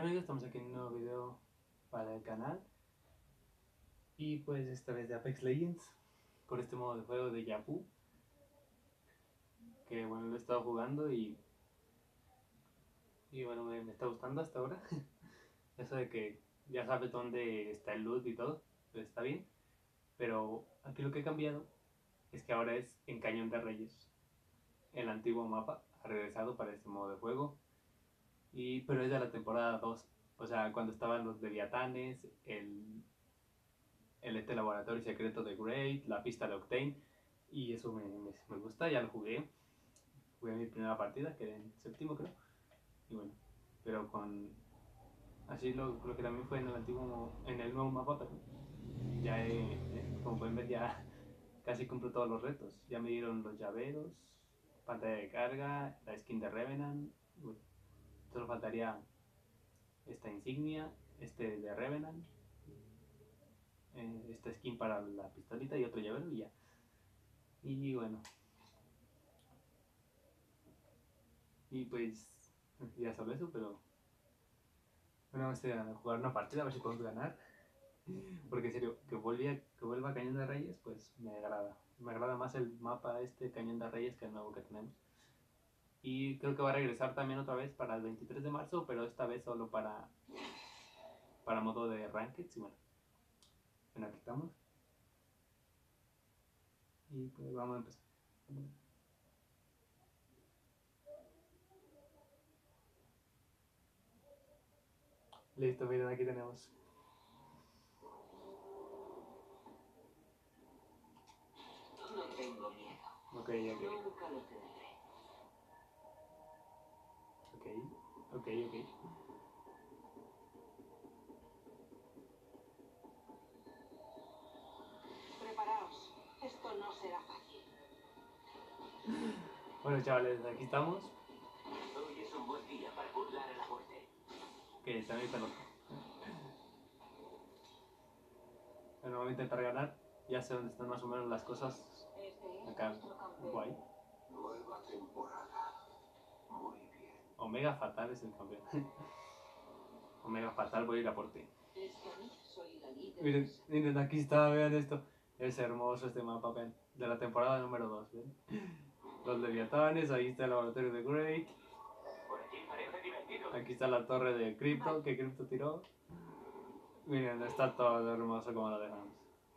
Hola amigos, estamos aquí en un nuevo video para el canal. Y pues esta vez de Apex Legends, por este modo de juego de Yapu. Que bueno, lo he estado jugando y bueno, me está gustando hasta ahora. Eso de que ya sabes dónde está el loot y todo, pues está bien. Pero aquí lo que ha cambiado es que ahora es en Cañón de Reyes. El antiguo mapa ha regresado para este modo de juego. Pero es de la temporada 2. O sea, cuando estaban los Leviatanes, el laboratorio secreto de Great, la pista de Octane, y eso me gusta, ya lo jugué mi primera partida, que en séptimo creo, y bueno, pero así lo que también fue en el antiguo, en el nuevo mapa, pero ya como pueden ver ya casi cumplo todos los retos, ya me dieron los llaveros, pantalla de carga, la skin de Revenant, bueno, solo faltaría esta insignia, este de Revenant, esta skin para la pistolita y otro llavero y ya. Y bueno, y pues ya solo eso, pero bueno, vamos a jugar una partida a ver si podemos ganar. Porque en serio, que vuelva a Cañón de Reyes, pues me agrada. Me agrada más el mapa este Cañón de Reyes que el nuevo que tenemos. Y creo que va a regresar también otra vez para el 23 de marzo, pero esta vez solo para modo de Ranked. Y bueno, aquí estamos. Y pues vamos a empezar. Listo, miren, aquí tenemos. No tengo miedo. Ok. Nunca lo tendré. Ok. Preparaos. Esto no será fácil. Bueno, chavales, aquí estamos. Hoy es un buen día para burlar a la muerte. Que también está loco. Bueno, vamos a intentar ganar. Ya sé dónde están más o menos las cosas. Acá, guay. Nueva temporada. Muy bien. Omega Fatal es el campeón. Omega Fatal, voy a ir a por ti. Miren, aquí está, vean esto. Es hermoso este mapa, ven. De la temporada número 2, ven. Los Leviatanes, ahí está el laboratorio de Great. Por aquí parece divertido. Aquí está la torre de Crypto, que Crypto tiró. Miren, está todo hermoso como lo dejamos.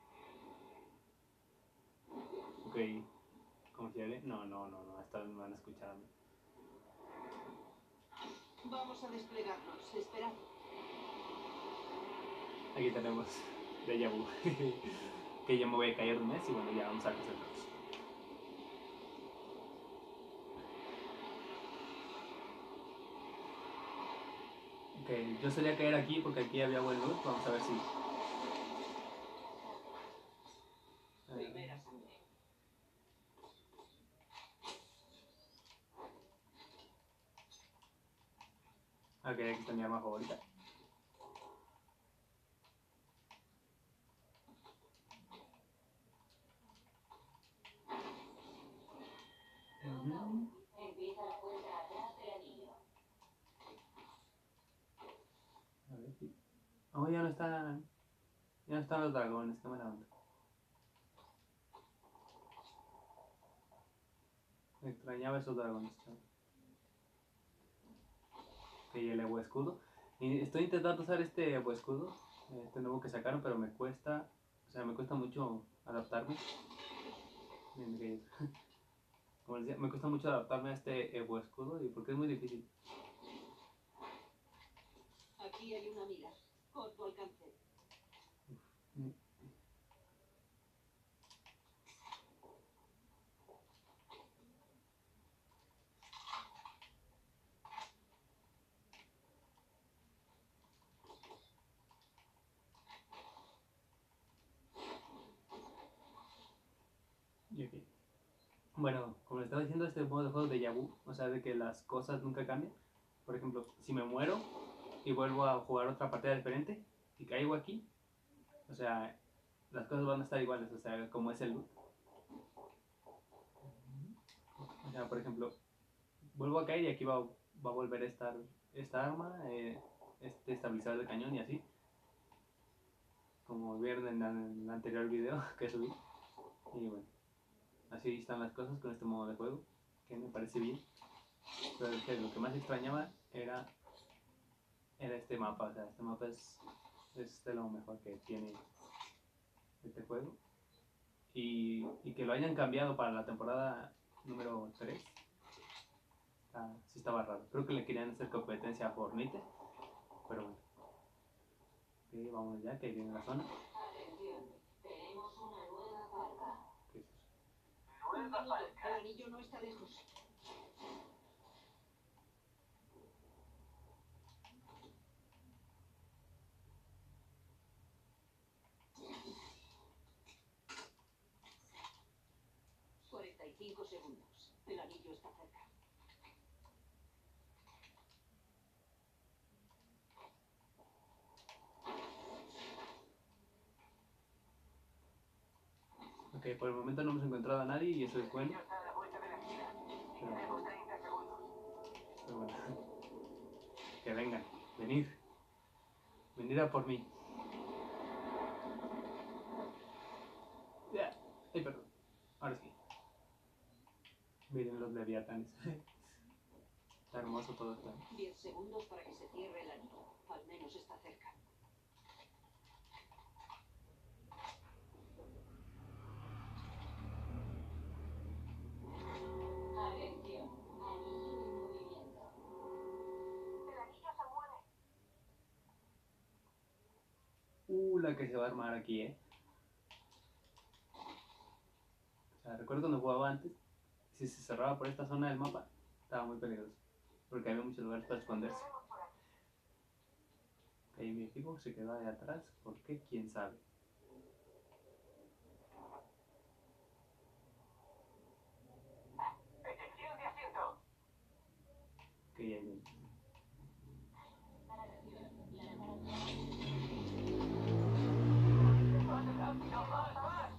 Ok, ¿confiaré? No, esta vez me van a escuchar a mí. Vamos a desplegarnos. Esperad. Aquí tenemos Deja Vu. Que yo me voy a caer un mes y bueno, ya vamos a concentrarnos. Ok, yo solía caer aquí porque aquí había buen loot. Vamos a ver si. Primera sangre. Ok, aquí está mi arma favorita. Empieza la cuenta atrás del anillo. A ver si. Oh, ya no están. Ya no están los dragones, qué mala onda. Me extrañaba esos dragones. Ok, el Evo Escudo. Y estoy intentando usar este Evo Escudo, este nuevo que sacaron, pero me cuesta. O sea, me cuesta mucho adaptarme. Como les decía, me cuesta mucho adaptarme a este Evo Escudo y porque es muy difícil. Aquí hay una mira. Por tu alcance. Y ok. Bueno, como les estaba diciendo, este modo de juego de Yabu, o sea, de que las cosas nunca cambian. Por ejemplo, si me muero y vuelvo a jugar otra partida diferente y caigo aquí, o sea, las cosas van a estar iguales, o sea, como es el loot. O sea, por ejemplo, vuelvo a caer y aquí va a volver a estar esta arma. este estabilizador de cañón y así, como vieron en el anterior video que subí. Y bueno, así están las cosas con este modo de juego, que me parece bien. Pero es que lo que más extrañaba era este mapa. O sea, este mapa es de lo mejor que tiene este juego. Y que lo hayan cambiado para la temporada número 3, sí estaba raro. Creo que le querían hacer competencia a Fortnite, pero bueno. Ok, vamos ya, que ahí viene la zona. Atención, tenemos una nueva falca. ¿Qué es eso? Nueva falca. El anillo no está lejos. Segundos. El anillo está cerca. Ok, por el momento no hemos encontrado a nadie y eso es bueno. Está a la vuelta de la esquina. Tenemos 30 segundos. Pero bueno. Que vengan, venid. Venid a por mí. Ya. Ay, perdón. Ahora sí. Miren los leviatanes. Está hermoso todo esto. 10 segundos para que se cierre el anillo. Al menos está cerca. Atención, anillo en movimiento. El anillo se mueve. La que se va a armar aquí, O sea, recuerdo cuando jugaba antes, si se cerraba por esta zona del mapa, estaba muy peligroso. Porque había muchos lugares para esconderse. Ahí mi equipo se quedó ahí atrás. ¿Por qué? ¿Quién sabe? Elección de asiento. Ok, ahí viene. No más.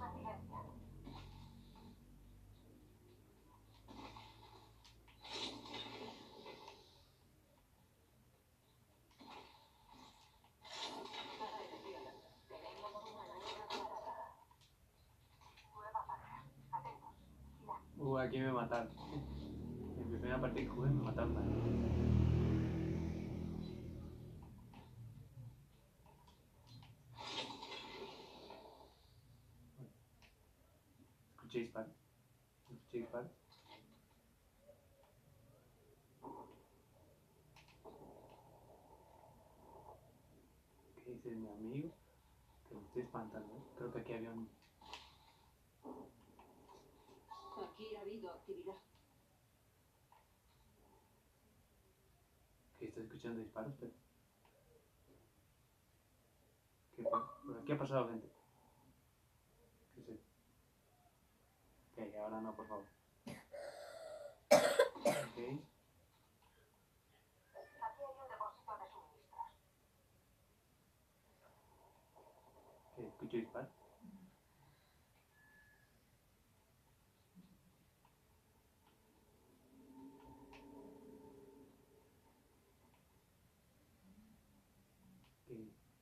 Aquí me mataron. En mi primera partida que jugué me mataron a Escuché disparos. Escuché disparos. ¿Qué dice mi amigo? Que me estoy espantando. Creo que aquí había un... Aquí ha habido actividad. Que estoy escuchando disparos, pero... ¿Qué fue? Por aquí ha pasado gente. ¿Qué es eso? Ok, ahora no, por favor. Ok. Aquí hay un depósito de suministros. Ok, escucho disparos. Ok.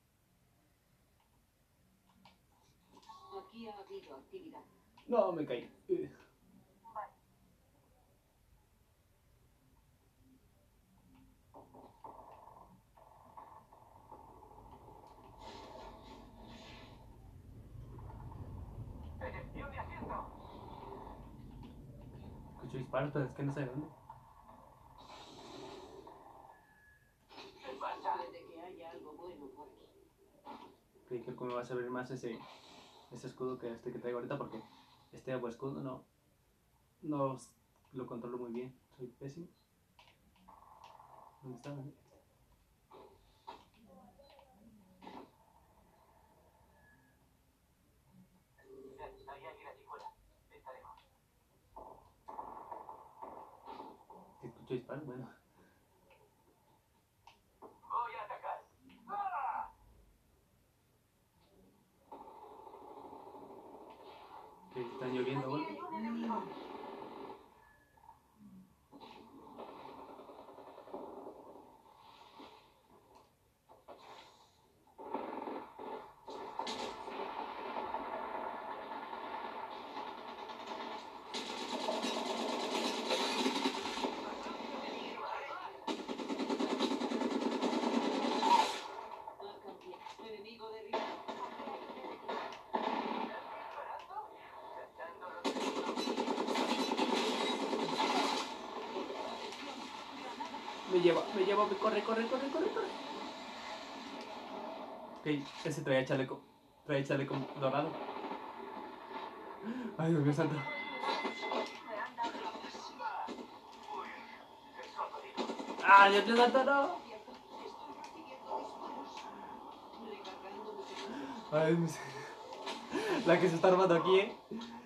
Aquí ha habido actividad. No, me caí. Elección de asiento. Escucho disparos, pero es que no sé de dónde. En marcha. Puede que haya algo bueno por aquí. Ok, creo que me va a servir más ese escudo que este que traigo ahorita porque este agua escudo no lo controlo muy bien. Soy pésimo. ¿Dónde está? Hay alguien allí fuera. Estaremos. Escucho disparos, bueno. Voy a atacar. ¡Ah! Que están lloviendo Allí golpes. hay un enemigo. corre. Ok, ese traía chaleco dorado. Ay, Dios mío santo. ¡Ah, Dios mío santo, no! Ay, Dios mío. La que se está armando aquí, ¿eh?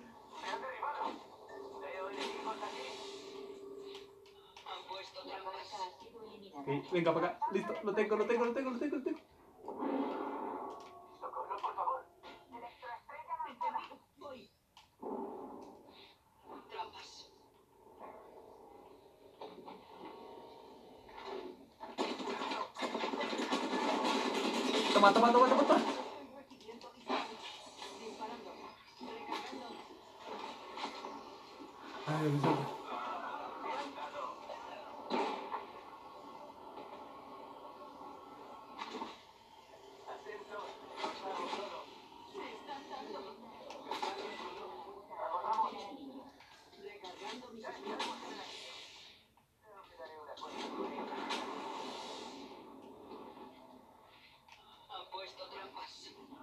Ok, venga para acá. Listo, lo tengo. Socorro, por favor. Voy. Trampas. Toma. Estoy recibiendo disparos. Disparando. Recargando. Ay, Dios mío santo. Me están dando. Recargando mis escudos. Han puesto trampas.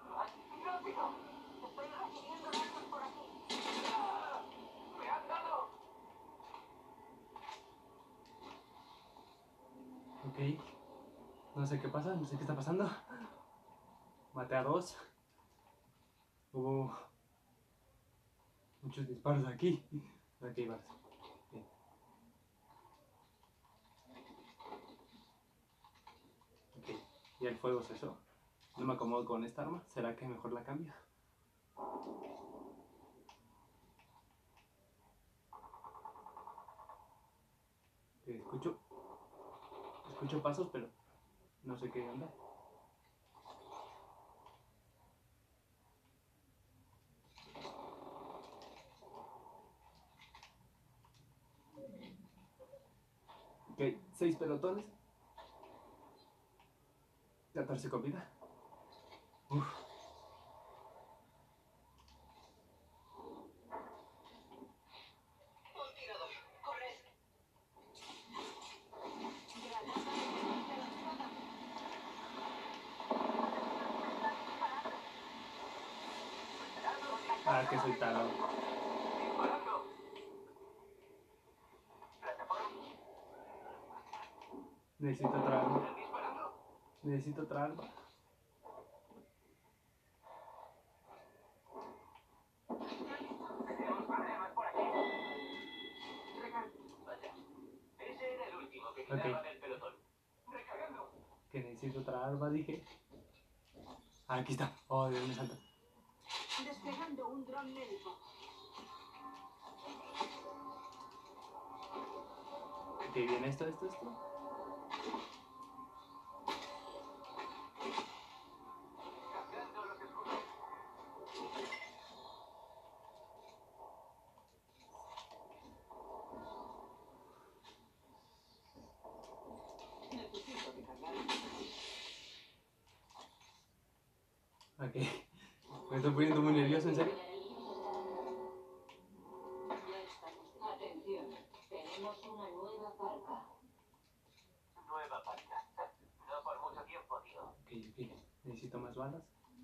Ok. No sé qué pasa, no sé qué está pasando. Maté a 2. Hubo muchos disparos aquí. Aquí vas. Bien. Ok. Y el fuego cesó. No me acomodo con esta arma. ¿Será que mejor la cambio? Escucho pasos, pero no sé qué onda. Ok, 6 pelotones. 14 con vida. Uf. Un tirador. Corred. Ah, que soy tarado. Necesito otra arma. Necesito otra arma. Ese era el último que Ok. quedaba del pelotón. Recargando. Que necesito otra arma, dije. Ah, aquí está. Oh, Dios me salta. Desplegando un dron médico. Ok, bien, esto. Cargando los escudos. Necesito recargar. Ok. Me estoy poniendo muy nervioso, en serio. Ya estamos de atención. Tenemos una nueva carga. Nueva página. No por mucho tiempo, tío. Ok. Necesito más balas.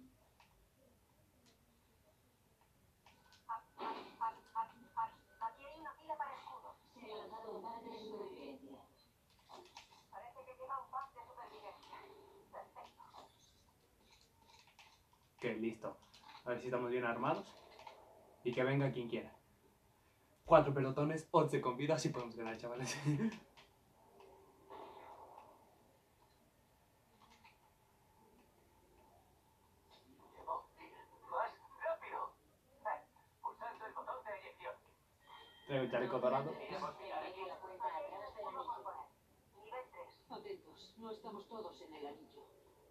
Aquí hay una fila para escudos. Se ha lanzado un par de supervivencia. Parece que llega un pack de supervivencia. Perfecto. Ok, listo. A ver si estamos bien armados. Y que venga quien quiera. 4 pelotones, 11 con vida. Así podemos ganar, chavales. Más rápido. Pulsando el botón de eyección. Traigo el chaleco dorado. Nivel 3. Atentos. No estamos todos en el anillo.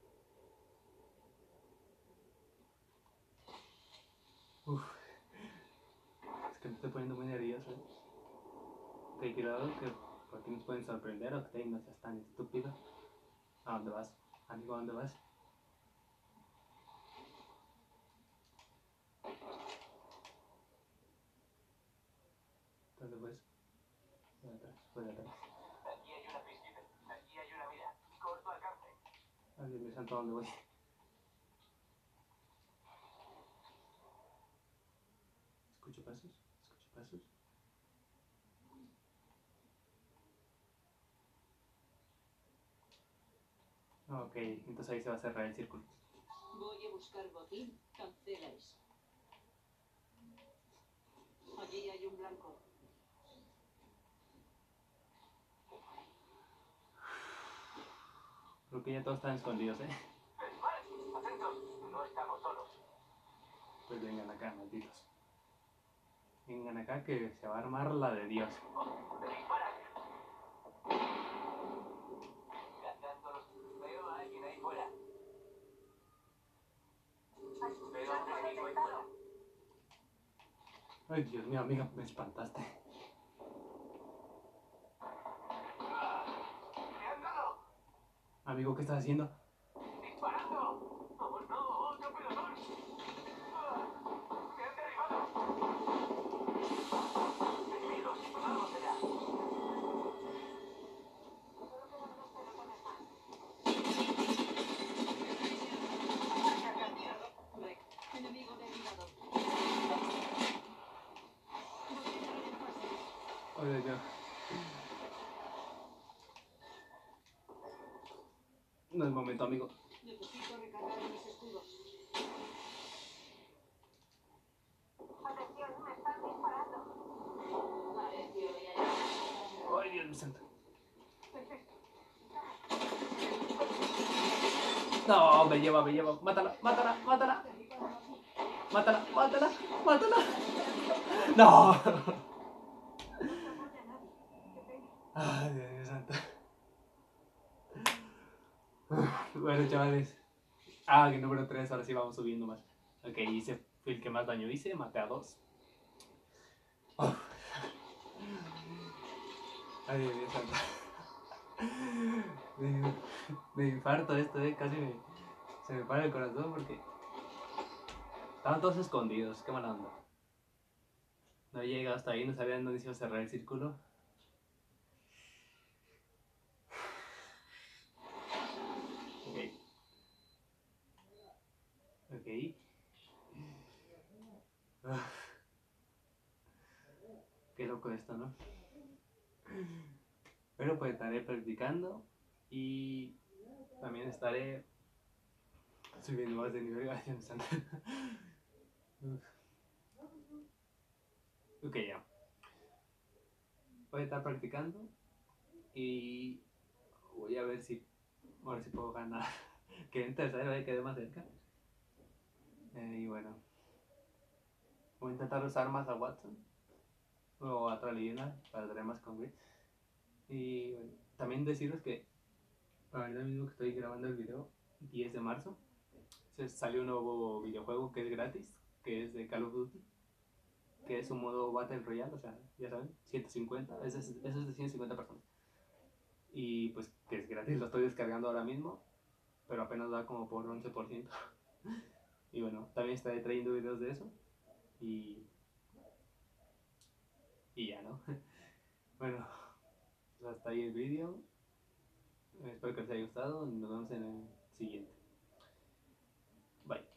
Uf. Es que me estoy poniendo muy nervioso. Ok, cuidado que por aquí nos pueden sorprender. Ok, no seas tan estúpido. ¿A dónde vas? Amigo, ¿a dónde vas? ¿Dónde vas? Por atrás. Aquí hay una piscina. Santo, ¿dónde voy? Escucho pasos, escucho pasos. Ok, entonces ahí se va a cerrar el círculo. Voy a buscar botín. Cancela eso. Allí hay un blanco. Creo que ya todos están escondidos, ¿eh? Atentos, no estamos solos. Pues vengan acá, malditos. Vengan acá que se va a armar la de Dios. ¡Disparan! Cazándolos. Veo a alguien ahí fuera. Veo a un enemigo ahí fuera. Ay, Dios mío, amiga, me espantaste. ¡Me han dado! Amigo, ¿qué estás haciendo? ¡Disparando! ¡Oh no! ¡Otro pelotón! ¡Me han derribado! ¡Enemigos! ¡Vamos allá! Solo quedan 2 pelotones más. Break. Enemigo derribado. Ay, Dios mío. No es momento, amigo. Necesito recargar mis escudos. Atención, me están disparando. Pareció ya. Ay, Dios mío santo. No, me lleva, me lleva. Mátala, mátala, mátala. Mátala, mátala, mátala. No. Ay, Dios mío santo. Bueno, chavales. Ah, que número 3, ahora sí vamos subiendo más. Ok, hice, fui el que más daño hice, maté a 2. Ay, Dios mío santo. Me infarto esto, casi se me para el corazón porque estaban todos escondidos, qué mala onda. No había llegado hasta ahí, no sabían dónde se iba a cerrar el círculo. Ok. Ok. Qué loco esto, ¿no? Pero pues estaré practicando y también estaré subiendo más de nivel. Ay, Dios santo. Ok, ya. Voy a estar practicando y voy a ver si puedo ganar. Que en tercero quedé más cerca. Y bueno, voy a intentar usar más a Watson o a Tralina para tener más con Grid. Y bueno, también deciros que ahorita mismo que estoy grabando el video, 10 de marzo, se salió un nuevo videojuego que es gratis, que es de Call of Duty, que es un modo Battle Royale, o sea, ya saben, 150, eso es de 150 personas. Y pues que es gratis, lo estoy descargando ahora mismo, pero apenas va como por 11%. Y bueno, también estaré trayendo videos de eso. Y ya, ¿no? Bueno, pues hasta ahí el vídeo. Espero que les haya gustado. Nos vemos en el siguiente. Bye.